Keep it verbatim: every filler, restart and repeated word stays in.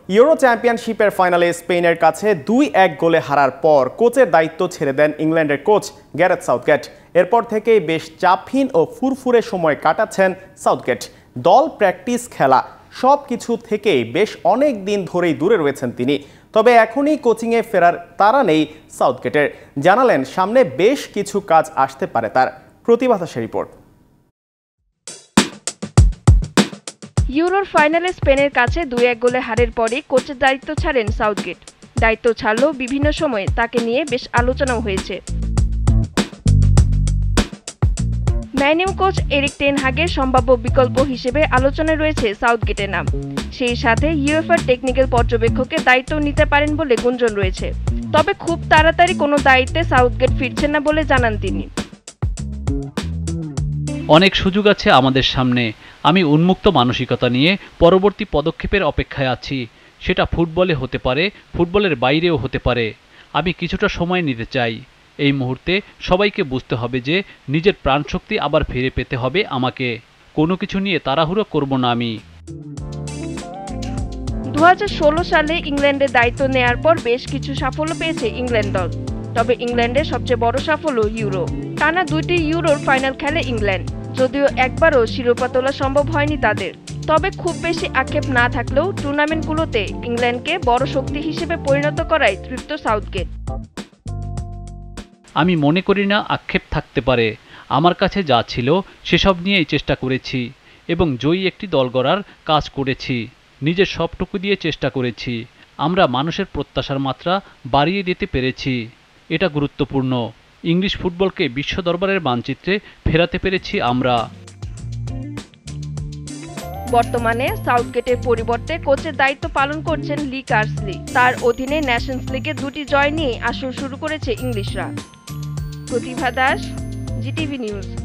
Euro চ্যাম্পিয়নশিপের ফাইনালে স্পেনের কাছে দুই এক গোলে হারার পর কোচের দায়িত্ব ছেড়ে দেন ইংল্যান্ডের কোচ গ্যারেথ সাউথগেট। এরপর থেকেই বেশ চাপহীন ও ফুরফুরে সময় কাটাচ্ছেন সাউথগেট। দল, প্র্যাকটিস, খেলা সব কিছু থেকেই বেশ অনেক দিন ধরেই দূরে রয়েছেন তিনি। তবে এখনই কোচিংয়ে ফেরার তাড়া নেই সাউথগেটের। জানালেন সামনে বেশ কিছু কাজ আসতে পারে তার। প্রতিভা দাসের রিপোর্ট। ইউরোর ফাইনালে স্পেনের কাছে দুই এক গোলে হারের পরই কোচের দায়িত্ব ছাড়েন সাউথগেট। দায়িত্ব ছাড়লেও বিভিন্ন সময়ে তাকে নিয়ে বেশ আলোচনাও হয়েছে। Man U coach Erik ten হাগের সম্ভাব্য বিকল্প হিসেবে আলোচনায় রয়েছে সাউথগেটের নাম। সেই সাথে ইউএফার টেকনিক্যাল পর্যবেক্ষকের দায়িত্ব নিতে পারেন বলে গুঞ্জন রয়েছে। তবে খুব তাড়াতাড়ি কোনো দায়িত্বে সাউথগেট ফিরছেন না বলে জানান তিনি। অনেক সুযোগ আছে আমাদের সামনে। আমি উন্মুক্ত মানসিকতা নিয়ে পরবর্তী পদক্ষেপের অপেক্ষায় আছি। সেটা ফুটবলে হতে পারে, ফুটবলের বাইরেও হতে পারে। আমি কিছুটা সময় নিতে চাই। এই মুহূর্তে সবাইকে বুঝতে হবে যে নিজের প্রাণশক্তি আবার ফিরে পেতে হবে আমাকে। কোনো কিছু নিয়ে তাড়াহুড়ো করব না আমি। দু হাজার ষোলো সালে ইংল্যান্ডের দায়িত্ব নেয়ার পর বেশ কিছু সাফল্য পেয়েছে ইংল্যান্ড দল। তবে ইংল্যান্ডের সবচেয়ে বড় সাফল্য ইউরো। টানা দুইটি ইউরোর ফাইনাল খেলে ইংল্যান্ড, যদিও একবারও শিরোপা তোলা সম্ভব হয়নি তাদের। তবে খুব বেশি আক্ষেপ না থাকলেও টুর্নামেন্টগুলোতে ইংল্যান্ডকে বড় শক্তি হিসেবে পরিণত করায় তৃপ্ত সাউথগেট। আমি মনে করি না আক্ষেপ থাকতে পারে। আমার কাছে যা ছিল সেসব নিয়েই চেষ্টা করেছি এবং জয়ী একটি দল গড়ার কাজ করেছি। নিজের সবটুকু দিয়ে চেষ্টা করেছি। আমরা মানুষের প্রত্যাশার মাত্রা বাড়িয়ে দিতে পেরেছি। এটা গুরুত্বপূর্ণ। ইংলিশ ফুটবলকে বিশ্ব দরবারের মানচিত্রে ফেরাতে পেরেছি আমরা। বর্তমানে সাউথগেটের পরিবর্তে কোচের দায়িত্ব পালন করছেন লি কার্সলি। তার অধীনে ন্যাশনস লিগে দুটি জয় নিয়ে আসর শুরু করেছে ইংলিশরা। Pratibha Das, GTV news.